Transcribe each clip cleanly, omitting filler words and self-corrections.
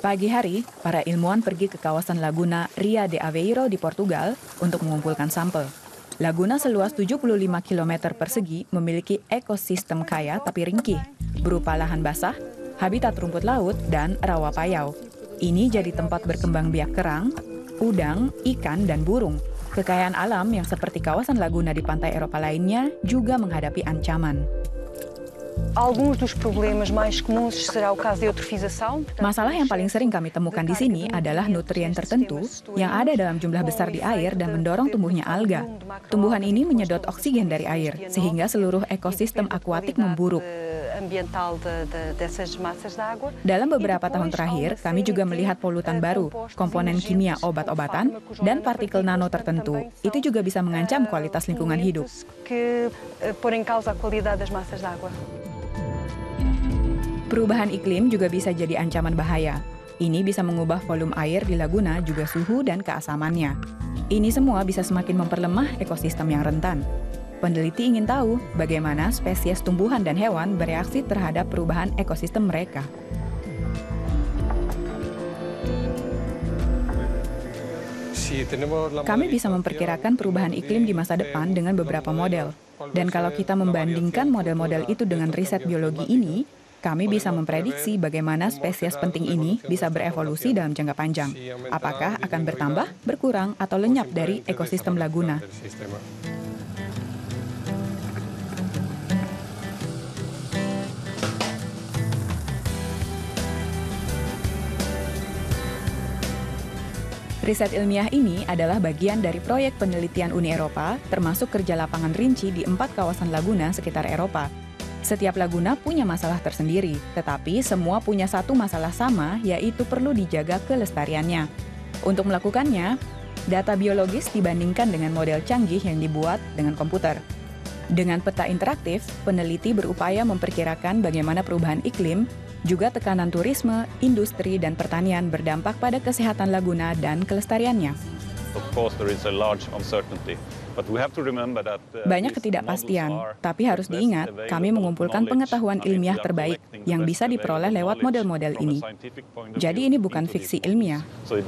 Pagi hari, para ilmuwan pergi ke kawasan Laguna Ria de Aveiro di Portugal untuk mengumpulkan sampel. Laguna seluas 75 km persegi memiliki ekosistem kaya tapi ringkih, berupa lahan basah, habitat rumput laut, dan rawa payau. Ini jadi tempat berkembang biak kerang, udang, ikan, dan burung. Kekayaan alam yang seperti kawasan Laguna di pantai Eropa lainnya juga menghadapi ancaman. Masalah yang paling sering kami temukan di sini adalah nutrien tertentu yang ada dalam jumlah besar di air dan mendorong tumbuhnya alga. Tumbuhan ini menyedot oksigen dari air, sehingga seluruh ekosistem akuatik memburuk. Dalam beberapa tahun terakhir, kami juga melihat polutan baru, komponen kimia obat-obatan, dan partikel nano tertentu. Itu juga bisa mengancam kualitas lingkungan hidup. Perubahan iklim juga bisa jadi ancaman bahaya. Ini bisa mengubah volume air di Laguna, juga suhu dan keasamannya. Ini semua bisa semakin memperlemah ekosistem yang rentan. Peneliti ingin tahu bagaimana spesies tumbuhan dan hewan bereaksi terhadap perubahan ekosistem mereka. Kami bisa memperkirakan perubahan iklim di masa depan dengan beberapa model. Dan kalau kita membandingkan model-model itu dengan riset biologi ini, kami bisa memprediksi bagaimana spesies penting ini bisa berevolusi dalam jangka panjang. Apakah akan bertambah, berkurang, atau lenyap dari ekosistem Laguna. Riset ilmiah ini adalah bagian dari proyek penelitian Uni Eropa, termasuk kerja lapangan rinci di 4 kawasan Laguna sekitar Eropa. Setiap Laguna punya masalah tersendiri, tetapi semua punya satu masalah sama, yaitu perlu dijaga kelestariannya. Untuk melakukannya, data biologis dibandingkan dengan model canggih yang dibuat dengan komputer. Dengan peta interaktif, peneliti berupaya memperkirakan bagaimana perubahan iklim, juga tekanan turisme, industri, dan pertanian berdampak pada kesehatan Laguna dan kelestariannya. Banyak ketidakpastian, tapi harus diingat, kami mengumpulkan pengetahuan ilmiah terbaik yang bisa diperoleh lewat model-model ini. Jadi ini bukan fiksi ilmiah.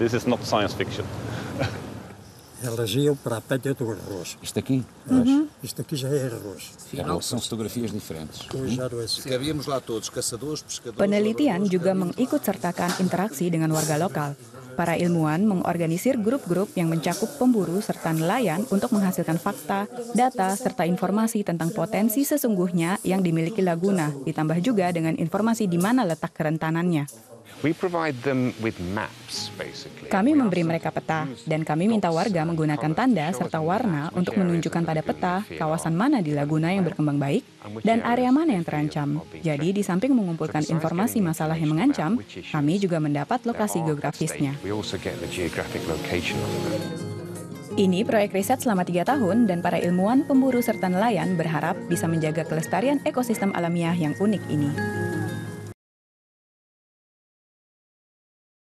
Isto aqui? Isto aqui já é arroz. Afinal, são fotografias diferentes. Cabíamos lá todos, caçadores, pescadores. Penelitian juga mengikut sertakan interaksi dengan warga lokal. Para ilmuwan mengorganisir grup-grup yang mencakup pemburu serta nelayan untuk menghasilkan fakta, data, serta informasi tentang potensi sesungguhnya yang dimiliki Laguna, ditambah juga dengan informasi di mana letak kerentanannya. Kami memberi mereka peta, dan kami minta warga menggunakan tanda serta warna untuk menunjukkan pada peta kawasan mana di Laguna yang berkembang baik dan area mana yang terancam. Jadi, di samping mengumpulkan informasi masalah yang mengancam, kami juga mendapat lokasi geografisnya. Ini proyek riset selama 3 tahun, dan para ilmuwan, pemburu, serta nelayan berharap bisa menjaga kelestarian ekosistem alamiah yang unik ini.